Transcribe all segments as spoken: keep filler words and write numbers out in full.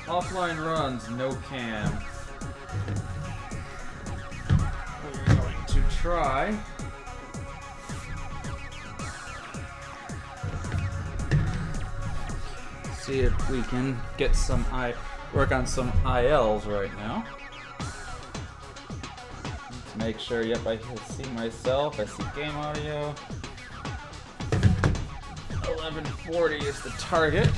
Offline runs, no cam. We're going to try. See if we can get some I work on some I Ls right now. Make sure, yep, I can see myself. I see game audio. eleven forty is the target.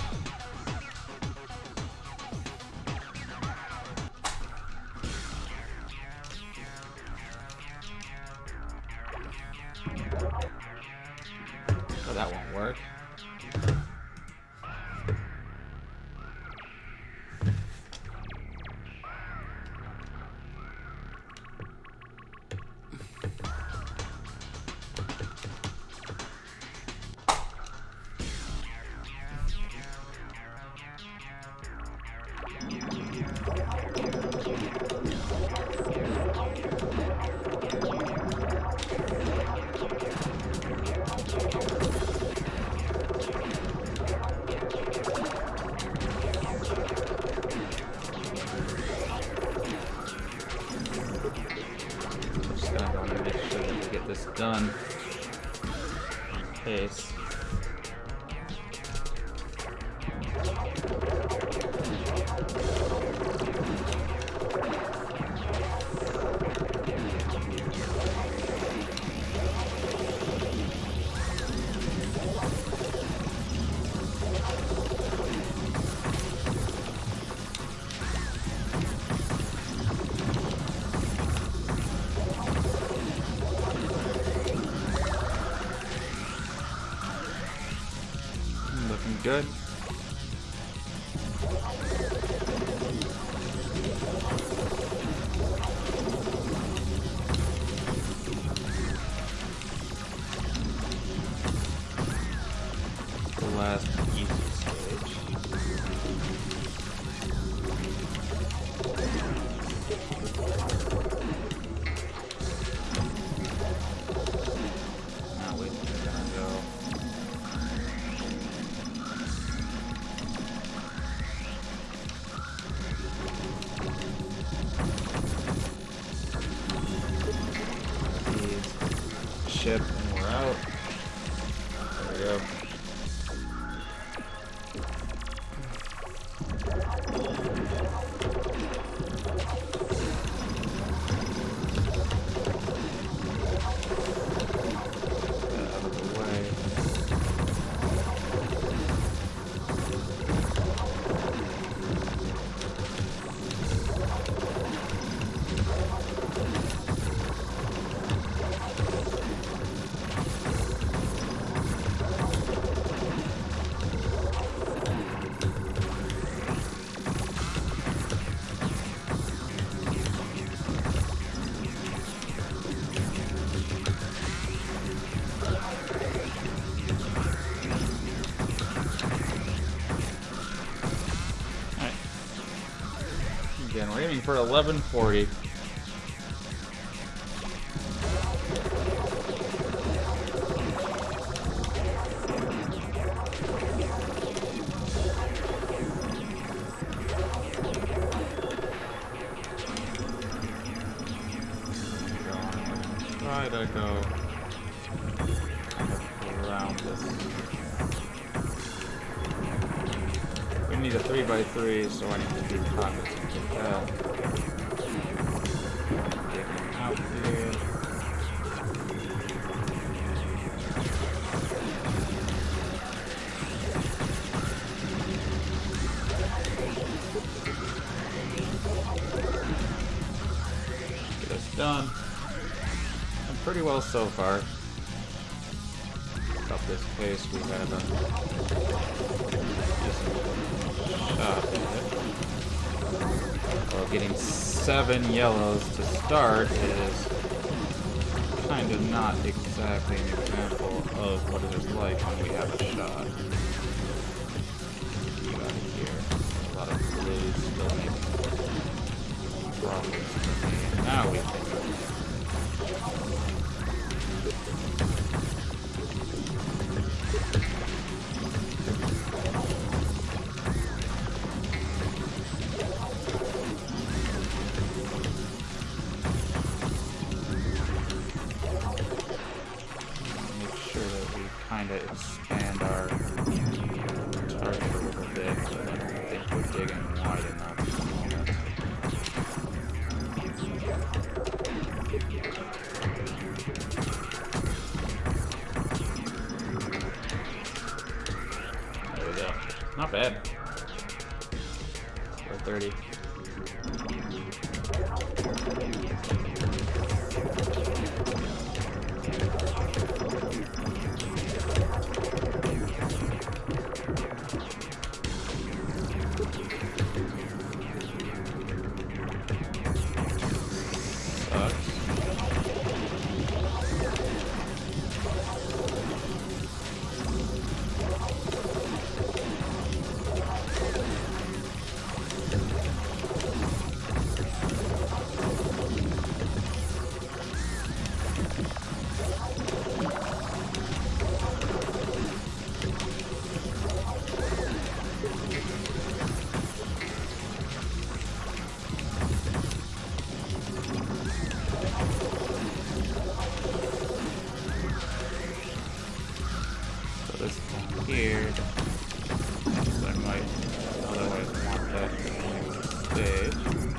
So that won't work. Done. Case. Good. The last easy stage. Now wait, we're gonna go. Ship and we're out. There we go. Get out of the way. Again, we're aiming for eleven forty. Try to go around this. We need a three by three, so I need to do cognizant of that. Get him out here. Get us done. And pretty well so far. Up this case, we have a shot at it. Well, getting seven yellows to start is kind of not exactly an example of what it is like when we have a shot. You got it here. A lot of blues still making problems for me. Now we can. kind of expand our target a little bit, but I don't think we're digging wide enough at the moment. There we go. Not bad. four thirty. Here, so I might otherwise want that next stage.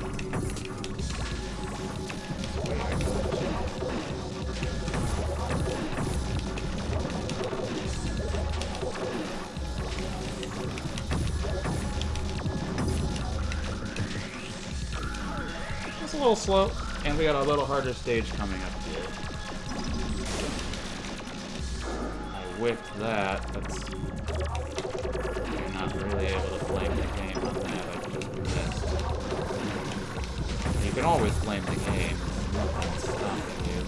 It's a little slow, and we got a little harder stage coming up here. I whiffed that. That's not really able to blame the game on that. I just missed. You can always blame the game. Nothing's stopping you.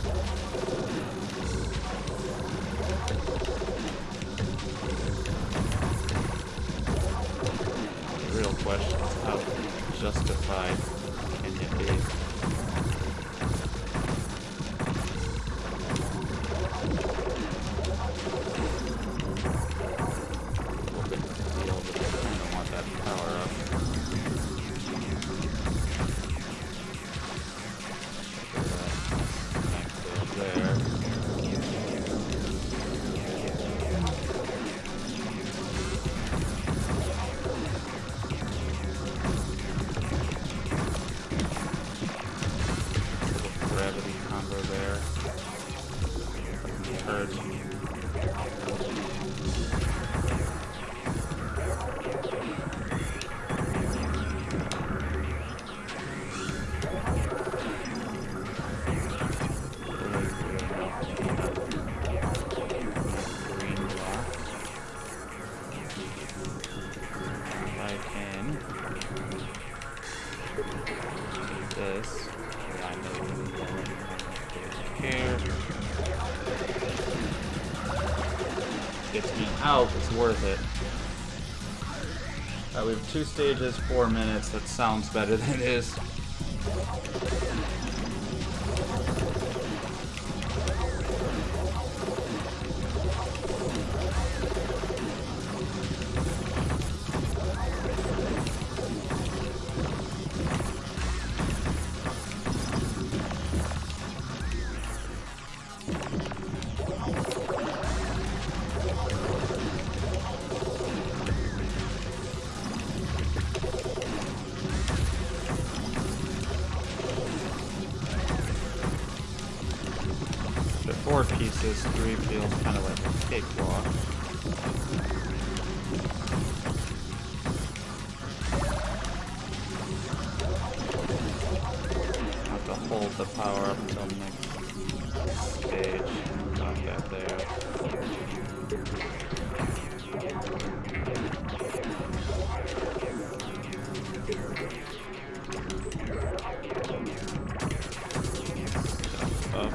The real question is how justified can it be? This. Yeah, I know here. Gets me out, it's worth it. Alright, we have two stages, four minutes. That sounds better than it is. Four pieces, three feels kind of like a cakewalk. Have to hold the power up until next stage. Got that there. Stuff up.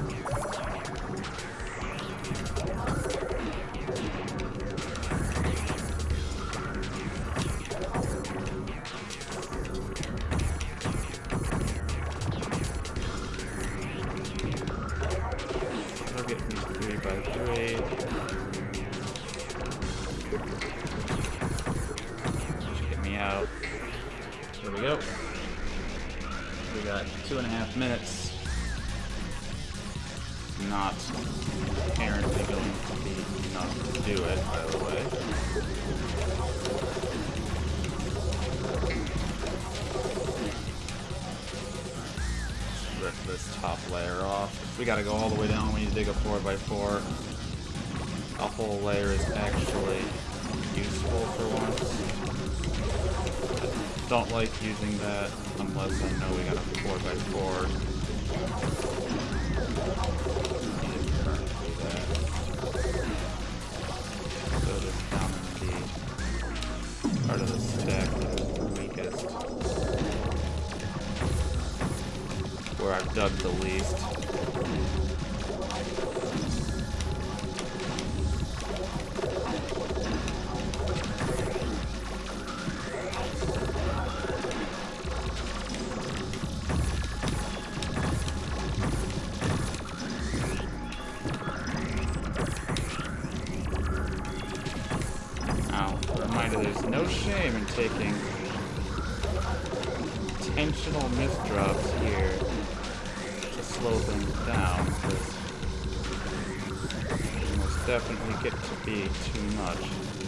Get me out. Here we go. We got two and a half minutes. Not apparently going to be enough to do it, by the way. Rip this top layer off. We gotta go all the way down. We need to dig a four by four. A whole layer is actually useful for once. I don't like using that unless I know we got a four by four. Currently that. So just down in the part of the stack that is the weakest. Where I've dug the least. There's no shame in taking intentional misdrops here to slow things down, because they most definitely get to be too much.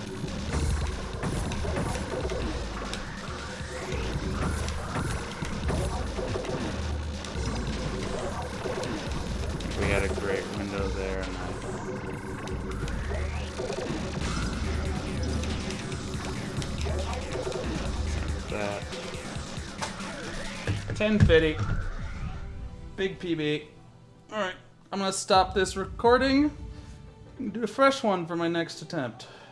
We had a great window there, and I that. ten fifty. Big P B. Alright, I'm gonna stop this recording and do a fresh one for my next attempt.